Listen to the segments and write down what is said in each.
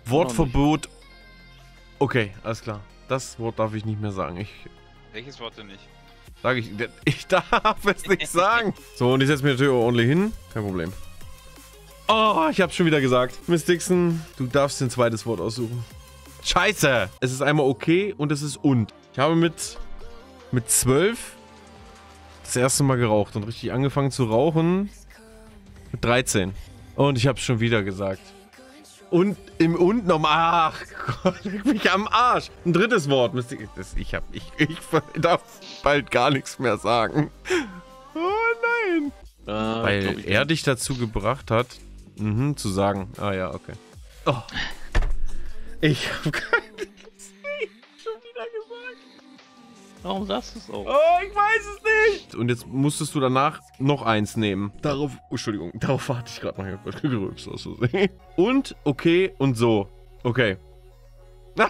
Wortverbot. Okay, alles klar. Das Wort darf ich nicht mehr sagen. Welches Wort denn nicht? Sag ich. Ich darf es nicht sagen. So, und ich setze mir natürlich auch ordentlich hin. Kein Problem. Oh, ich hab's schon wieder gesagt. Miss Dixon, du darfst ein zweites Wort aussuchen. Scheiße! Es ist einmal okay und es ist und. Ich habe mit 12 das erste Mal geraucht und richtig angefangen zu rauchen mit 13. Und ich hab's schon wieder gesagt. Und im und nochmal. Ach Gott, leg mich am Arsch. Ein drittes Wort. Ich darf bald gar nichts mehr sagen. Oh nein. Weil er dich dazu gebracht hat, zu sagen. Ah ja, okay. Oh. Ich hab keine schon wieder gesagt. Warum sagst du es auch? Oh, ich weiß es nicht. Und jetzt musstest du danach noch eins nehmen. Darauf, Entschuldigung, darauf warte ich gerade noch. Ich hab gerülpst aus Versehen. Und, okay, und so. Okay. Du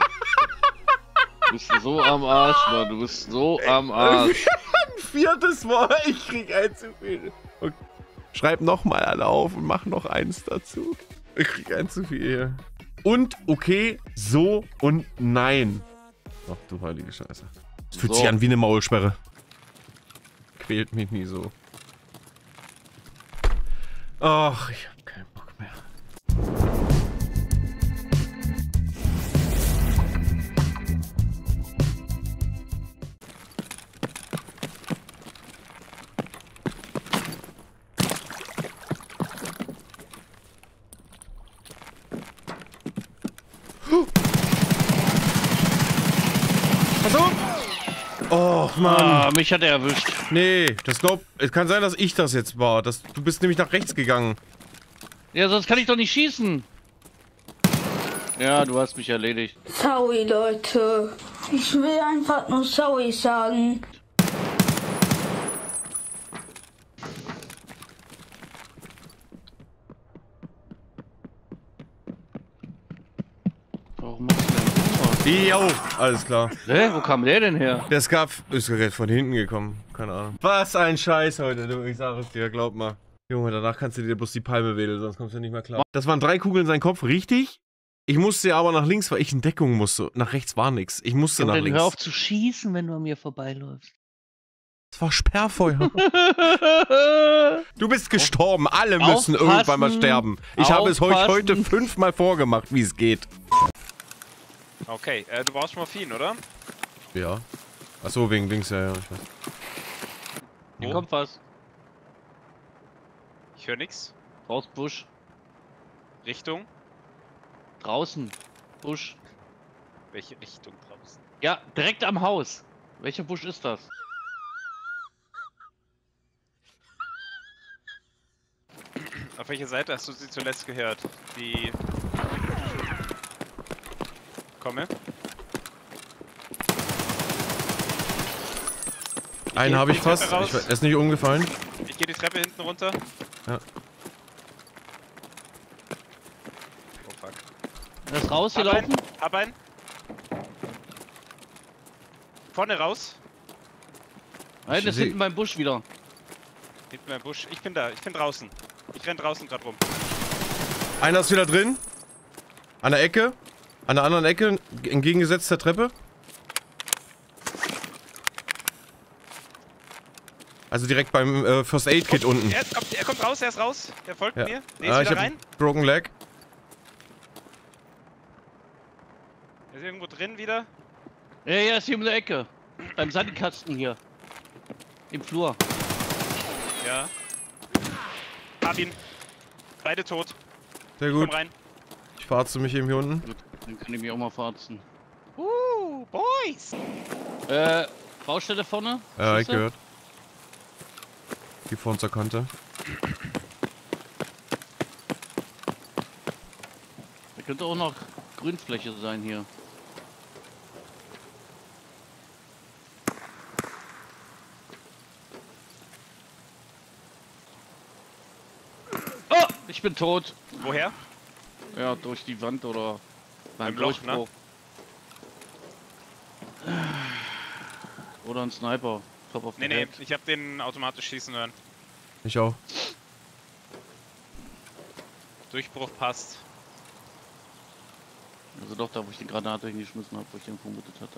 bist so am Arsch, Mann. Du bist so am Arsch. Ein viertes Wort. Ich krieg ein zu viel. Okay. Schreib nochmal alle auf und mach noch eins dazu. Ich krieg ein zu viel hier. Und, okay, so und nein. Ach du heilige Scheiße. Es fühlt sich an wie eine Maulsperre. Quält mich nie so. Ach, ich hab keinen Bock mehr. Pass auf! Oh, Mann. Ah, mich hat er erwischt. Nee, es kann sein, dass ich das jetzt war. Du bist nämlich nach rechts gegangen. Ja, sonst kann ich doch nicht schießen. Ja, du hast mich erledigt. Sorry, Leute. Ich will einfach nur sorry sagen. Warum machst du denn Jo, alles klar. Hä? Wo kam der denn her? Der Scarf ist gerade von hinten gekommen. Keine Ahnung. Was ein Scheiß heute, du. Ich sag es dir, glaub mal. Junge, danach kannst du dir bloß die Palme wedeln, sonst kommst du nicht mehr klar. Das waren 3 Kugeln in seinen Kopf, richtig? Ich musste aber nach links, weil ich in Deckung musste. Nach rechts war nix. Ich musste nach links. Hör auf zu schießen, wenn du an mir vorbeiläufst. Das war Sperrfeuer. Du bist gestorben. Alle müssen irgendwann mal sterben. Ich habe es euch heute 5-mal vorgemacht, wie es geht. Okay, du brauchst Morphin, oder? Ja. Achso, wegen links, ja, ich weiß. Hier kommt was. Ich höre nix. Raus, Busch. Richtung? Draußen. Busch. Welche Richtung draußen? Ja, direkt am Haus. Welcher Busch ist das? Auf welcher Seite hast du sie zuletzt gehört? Die... Komme. Einen habe ich fast. Er ist nicht umgefallen. Ich gehe die Treppe hinten runter. Ja. Oh fuck. Er ist rausgelaufen. Hab einen. Vorne raus. Nein, das ist hinten beim Busch wieder. Hinten beim Busch. Ich bin da. Ich bin draußen. Ich renn draußen gerade rum. Einer ist wieder drin. An der Ecke. An der anderen Ecke. Entgegengesetzt der Treppe. Also direkt beim First Aid Kit unten. Er kommt raus, er ist raus. Der folgt mir. Der ist ich wieder hab rein. Broken Leg. Er ist irgendwo drin wieder. Ja, ja, ist hier um die Ecke. Beim Sandkasten hier. Im Flur. Ja. Hab ihn. Beide tot. Sehr gut. Komm rein. Ich verarze mich eben hier unten. Gut, dann kann ich mich auch mal verarzen. Boys! Baustelle vorne? Ja, ich Schüsse? gehört. Die vor unserer Kante. Da könnte auch noch Grünfläche sein hier. Oh, ich bin tot. Woher? Ja, durch die Wand oder beim Im Loch, Durchbruch. Oder ein Sniper. Top of the Nee, head. ich hab den automatisch schießen hören. Ich auch. Durchbruch passt. Also doch da, wo ich die Granate hingeschmissen habe, wo ich den vermutet hatte.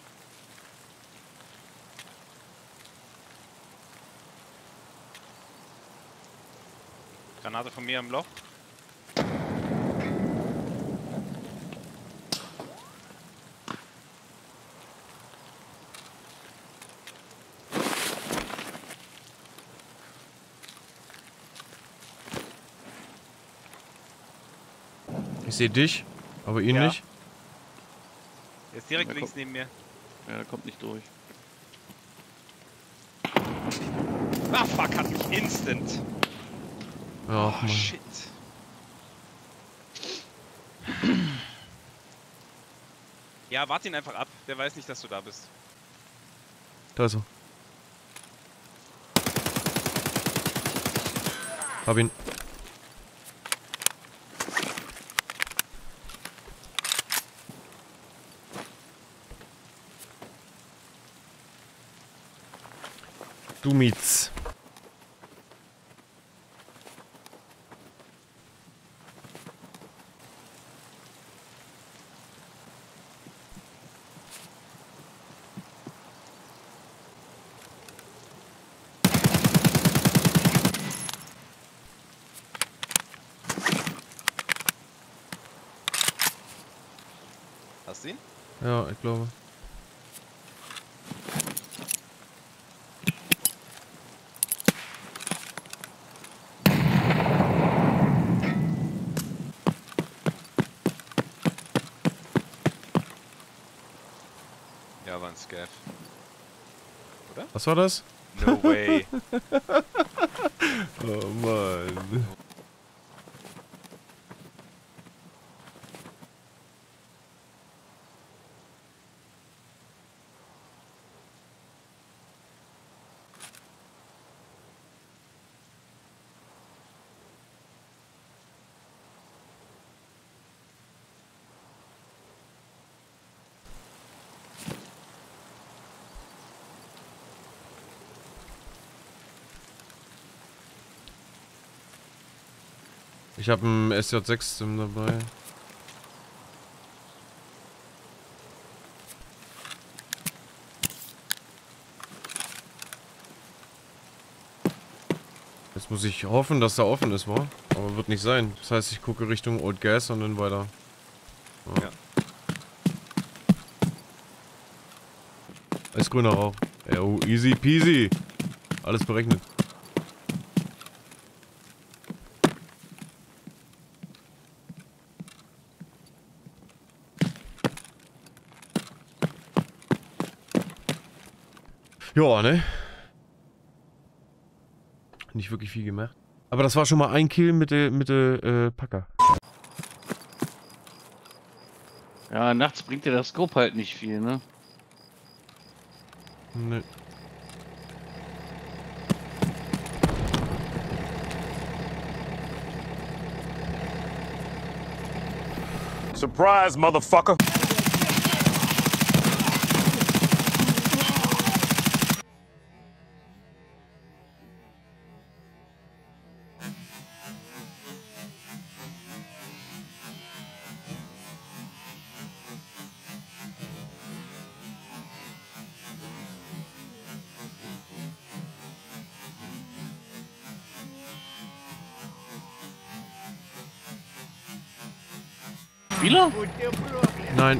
Granate von mir im Loch. Ich sehe dich, aber ihn Ja. nicht. Er ist direkt Ja, links guck. neben mir. Ja, der kommt nicht durch. Ah, fuck, hat mich instant. Ach, Oh, Mann. shit. Ja, wart ihn einfach ab. Der weiß nicht, dass du da bist. Da ist er. Hab ihn. Du Mietz. Hast du ihn? Ja, ich glaube. Ja, war ein Scav. Was war das? No way. Oh Mann. Ich habe einen SJ6 dabei. Jetzt muss ich hoffen, dass da offen ist, wa? Aber wird nicht sein. Das heißt, ich gucke Richtung Old Gas und dann weiter. Ja. Ist grüner Rauch. Oh, easy peasy. Alles berechnet. Ja, ne? Nicht wirklich viel gemacht. Aber das war schon mal ein Kill mit der Packer. Ja, nachts bringt dir das Scope halt nicht viel, ne? Ne. Surprise, motherfucker. Spieler? Nein.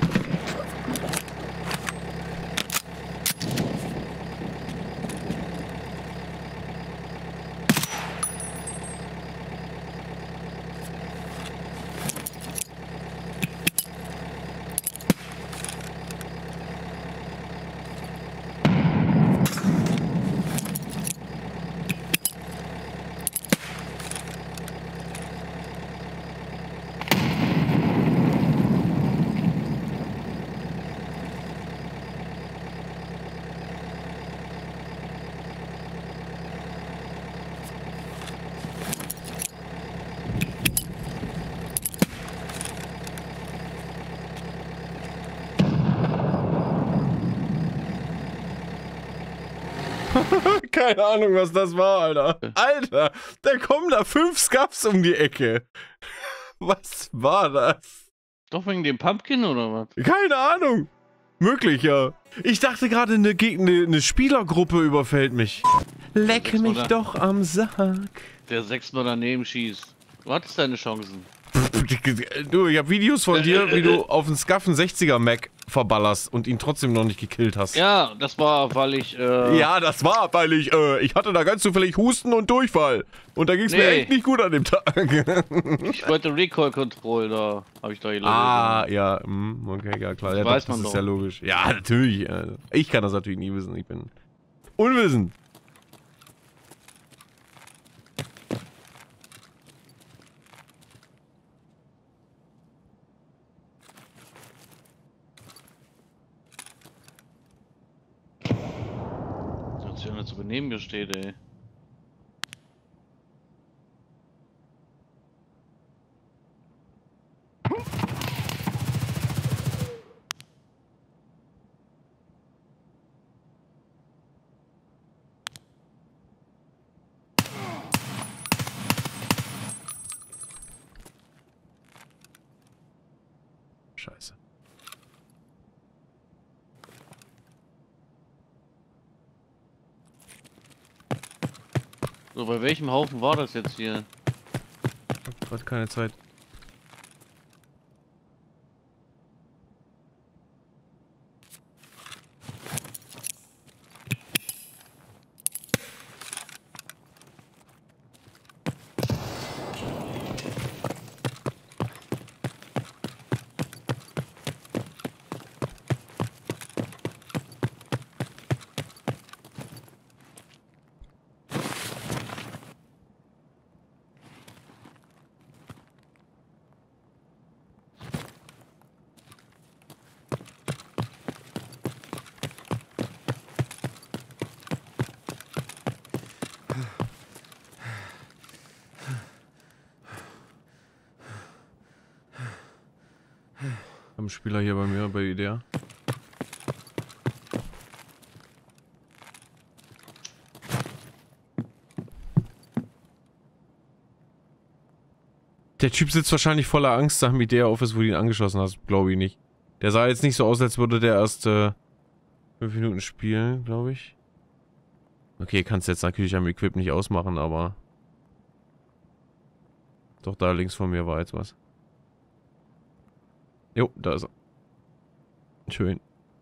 Keine Ahnung, was das war, Alter. Alter, da kommen da 5 Scuffs um die Ecke. Was war das? Doch wegen dem Pumpkin oder was? Keine Ahnung. Möglich, ja. Ich dachte gerade, eine Spielergruppe überfällt mich. Leck mich oder? doch am Sack. Der 6-mal daneben schießt. Du hattest deine Chancen. Du, ich habe Videos von dir, wie du auf den Scuff einen 60er Mac verballerst und ihn trotzdem noch nicht gekillt hast. Ja, das war, weil ich, Ja, das war, weil ich hatte da ganz zufällig Husten und Durchfall. Und da ging es mir Nee. echt nicht gut an dem Tag. Ich wollte Recoil Control, da habe ich da gelandet. Ah, ja, okay, ja klar. Ja, weiß das man ist doch. ja logisch. Ja, natürlich. Ich kann das natürlich nie wissen. Ich bin unwissend. Sonst ja nicht so benehmen mir steht, ey. Scheiße. So, bei welchem Haufen war das jetzt hier? Ich hab grad keine Zeit. Haben Spieler hier bei mir bei Idea. Der Typ sitzt wahrscheinlich voller Angst am Idea-Office, wo du ihn angeschossen hast. Glaube ich nicht. Der sah jetzt nicht so aus, als würde der erst 5 Minuten spielen, glaube ich. Okay, kannst jetzt natürlich am Equip nicht ausmachen, aber... Doch, da links von mir war jetzt was. Jo, da ist er. Schön.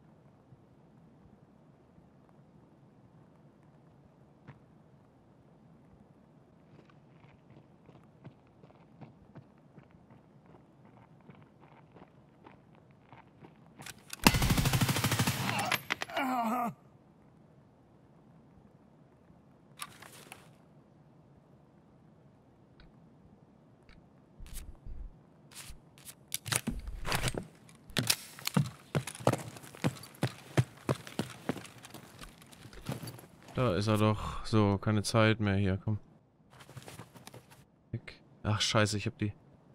Da ist er doch. So, keine Zeit mehr hier, komm. Weg. Ach, scheiße, ich hab die.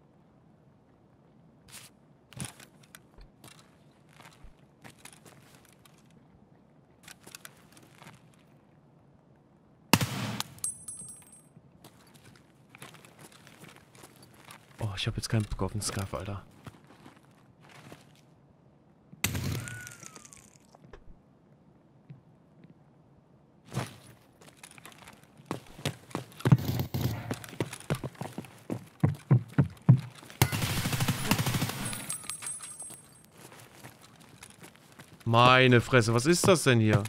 Oh, ich hab jetzt keinen Bock auf den Scarf, Alter. Meine Fresse, was ist das denn hier?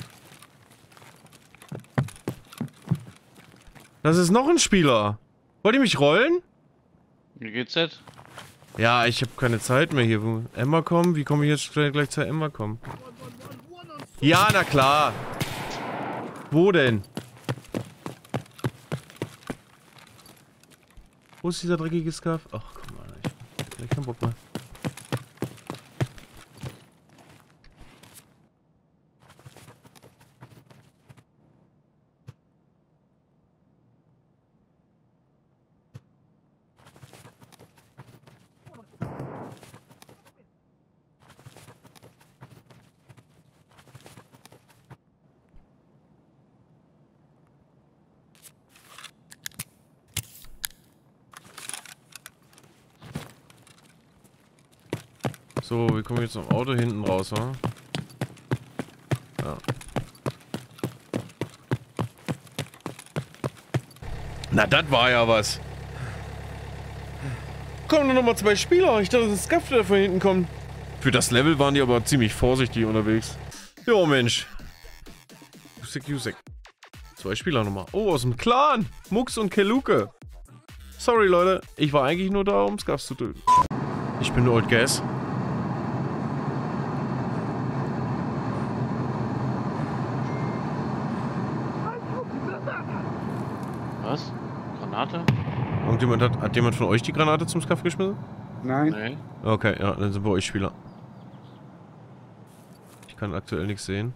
Das ist noch ein Spieler. Wollt ihr mich rollen? Wie geht's jetzt? Ja, ich habe keine Zeit mehr hier. Wo Emma kommen? Wie komme ich jetzt gleich zur Emma kommen? Ja, na klar. Wo denn? Wo ist dieser dreckige Scarf? Ach, komm mal. Ich hab keinen Bock mehr. So, wir kommen jetzt zum Auto hinten raus, wa? Ja. Na, das war ja was. Kommen nur noch mal 2 Spieler. Ich dachte, das ist Skaff, der von hinten kommt. Für das Level waren die aber ziemlich vorsichtig unterwegs. Jo, Mensch. Jusek. 2 Spieler nochmal. Oh, aus dem Clan. Mux und Keluke. Sorry, Leute. Ich war eigentlich nur da, um Skaffs zu töten. Ich bin Old Gas. Was? Granate? Hat jemand von euch die Granate zum Skaff geschmissen? Nein. Nee. Okay, ja, dann sind wir euch Spieler. Ich kann aktuell nichts sehen.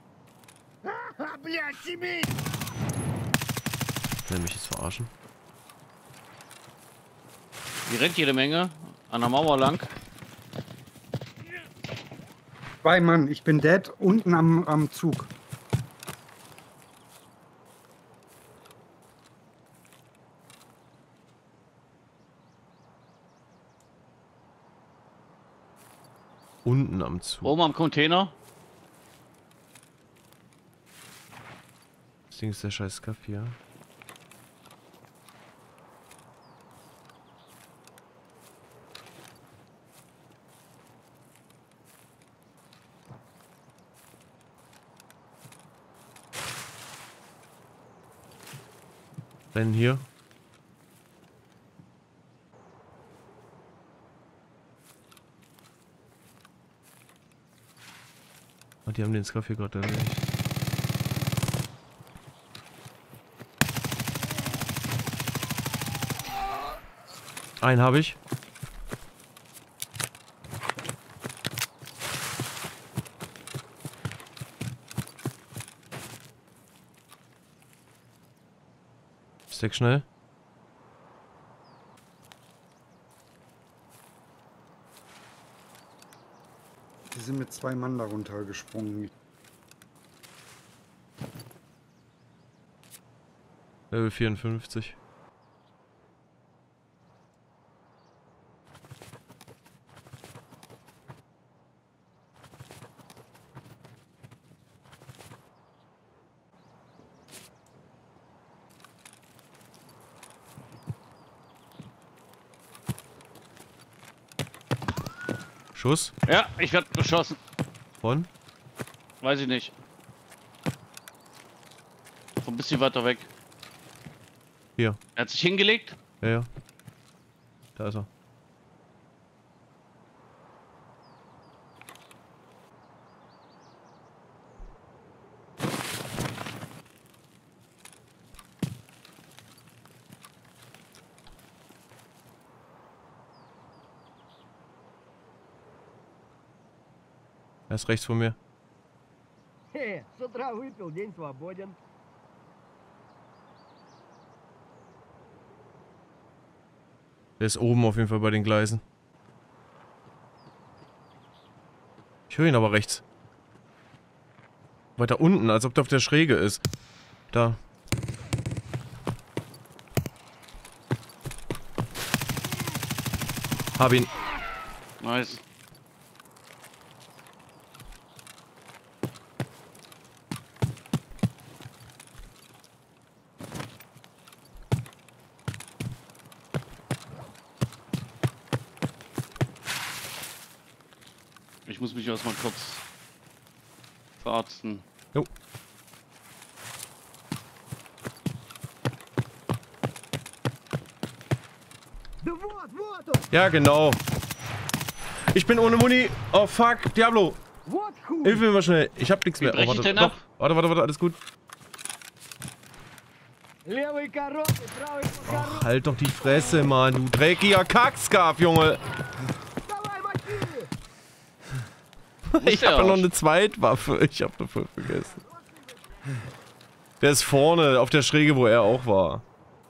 Will mich jetzt verarschen. Die rennt jede Menge an der Mauer lang. 2 Mann, ich bin dead, unten am Zug. Unten am Zug. Oben am Container. Das Ding ist der scheiß Skaff hier. Rennen hier. Und die haben den Skaff hier gerade erledigt. Einen habe ich. Steck schnell. Die sind mit 2 Mann darunter gesprungen. Level 54. Schuss? Ja, ich werde beschossen. Von? Weiß ich nicht. So ein bisschen weiter weg. Hier. Er hat sich hingelegt. Ja, ja. Da ist er. Er ist rechts von mir. С утра выпил, день свободен. Der ist oben auf jeden Fall bei den Gleisen. Ich höre ihn aber rechts. Weiter unten, als ob der auf der Schräge ist. Da. Hab ihn. Nice. Ich muss mich erstmal kurz verarzten. Jo. Да вот, вот он! Ja, genau. Ich bin ohne Muni. Oh fuck, Diablo. Вот хуй! Hilf mir mal schnell. Ich hab nichts mehr. brech Oh, ich warte, denn doch. ab? Warte, alles gut. Левый короткий, правый покороче! Halt doch die Fresse, Mann, du dreckiger Kackskarf, Junge. Давай, мочи! Ich habe ja noch eine Zweitwaffe. Ich habe dafür vergessen. Der ist vorne, auf der Schräge, wo er auch war.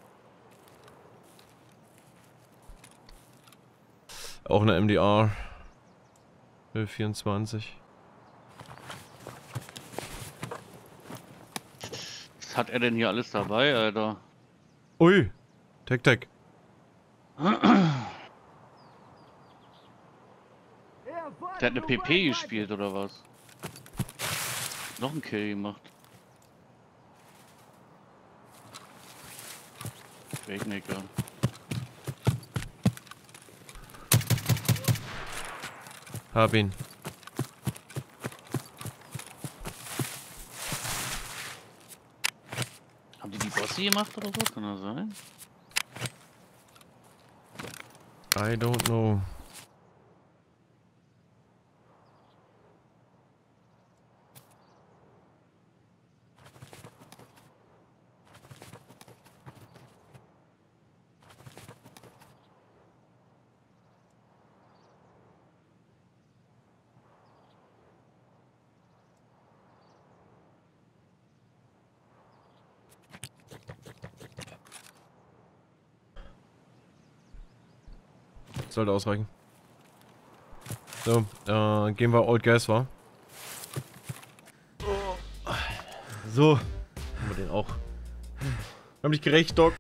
Auch eine MDR. 24. Was hat er denn hier alles dabei, Alter? Ui. Tech. Der hat eine PP gespielt oder was? Noch ein Kill gemacht. Wegnicker. Hab ihn. Haben die Bosse gemacht oder so? Kann das sein? I don't know. Sollte ausreichen. So, gehen wir Old Gas, war. So. Haben wir den auch. Wir haben dich gerecht, Doc.